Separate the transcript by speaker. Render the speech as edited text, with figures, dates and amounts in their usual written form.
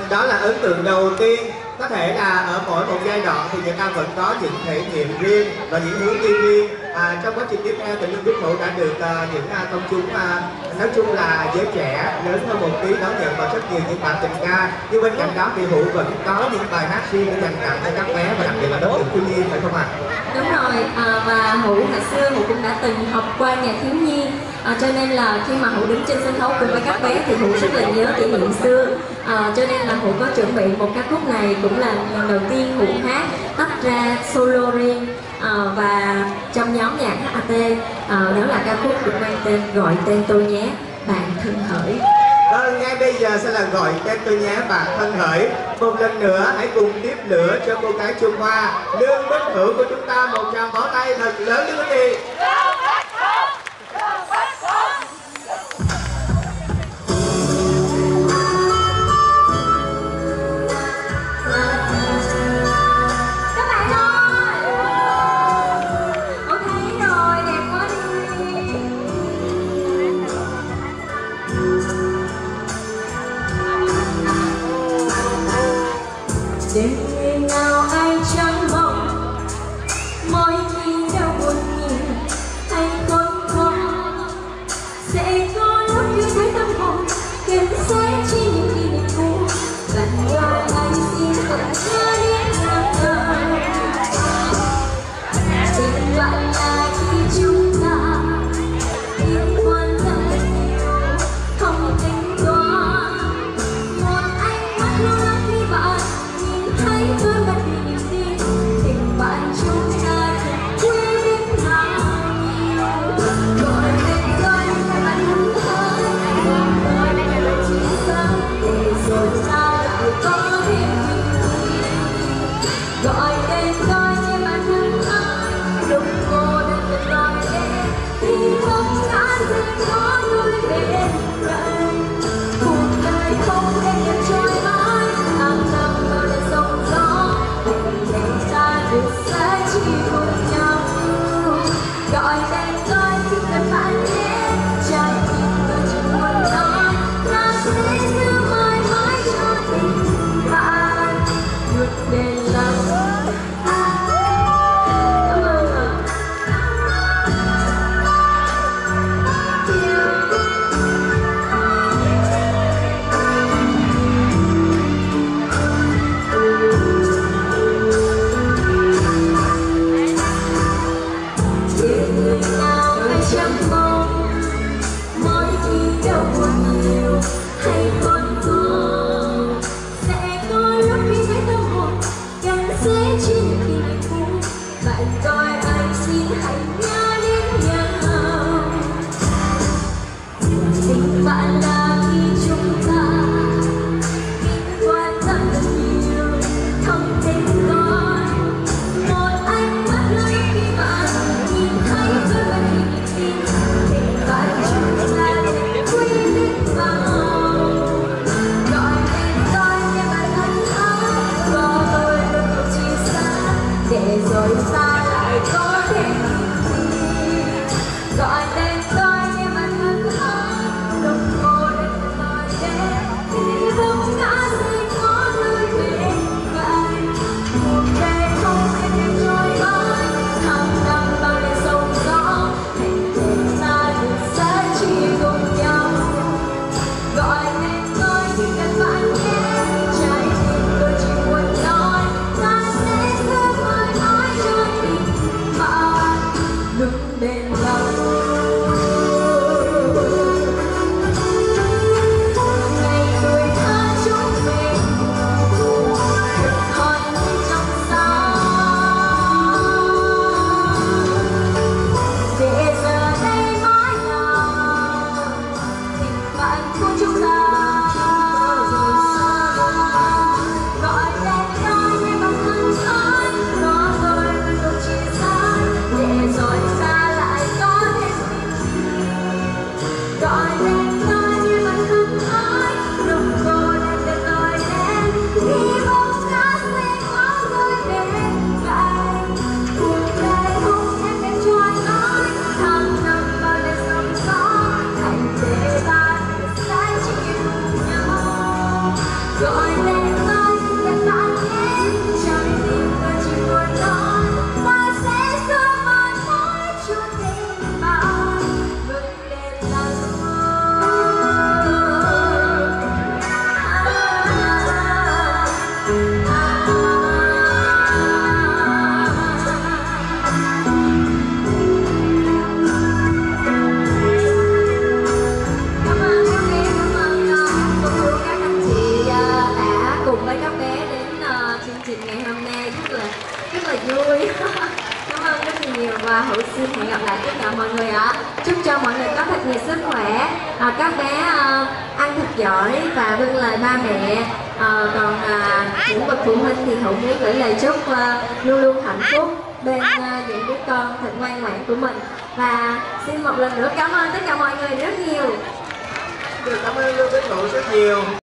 Speaker 1: đó là ấn tượng đầu tiên. Có thể là ở mỗi một giai đoạn thì người ta vẫn có những thể nghiệm riêng và những hướng đi riêng. Trong quá trình tiếp theo thì Lương Đức Hữu đã được những công chúng nói chung là giới trẻ lớn hơn một tí đón nhận vào rất nhiều những bản tình ca. Nhưng bên cạnh đó thì Hữu vẫn có những bài hát riêng để dành tặng cho các bé và đặc biệt là đối tượng thiếu nhi, phải không ạ?
Speaker 2: Đúng rồi, và Hữu hồi xưa Hữu cũng đã từng học qua nhạc thiếu nhi, cho nên là khi mà Hữu đứng trên sân khấu cùng với các bé thì Hữu rất là nhớ kỷ niệm xưa. Cho nên là Hữu có chuẩn bị một ca khúc này, cũng là lần đầu tiên Hữu hát tách ra solo riêng và trong nhóm nhạc HAT. Đó là ca khúc được mang tên Gọi Tên Tôi Nhé, Bạn Thân Hỡi.
Speaker 1: Vâng, ngay bây giờ sẽ là Gọi Tên Tôi Nhé, Bạn Thân Hỡi. Một lần nữa hãy cùng tiếp lửa cho cô gái Trung Hoa Lương Bích Hữu của chúng ta. Một tràng vỗ tay thật lớn như quý vị.
Speaker 2: Đêm nào ai chẳng mong mỗi khi đau buồn nhiều hay khốn khó sẽ có lúc như thấy tâm hồn kèm sẽ chỉ những kỷ niệm cũ và ngoài anh xin thật nhớ đến ngờ tình bạn là khi chúng ta yêu quan tâm nhiều không tính toán một ánh mắt lâu lắng khi bạn thấy Vui. Cảm ơn rất nhiều và Hữu xin hẹn gặp lại tất cả mọi người ạ. Chúc cho mọi người có thật nhiều sức khỏe, các bé ăn thật giỏi và vâng lời ba mẹ. Còn những bậc phụ huynh thì Hữu muốn gửi lời chúc luôn luôn hạnh phúc bên những đứa con thật ngoan ngoãn của mình. Và xin một lần nữa cảm ơn tất cả mọi người rất nhiều.
Speaker 1: Cảm ơn Lưu Bích Hữu rất nhiều.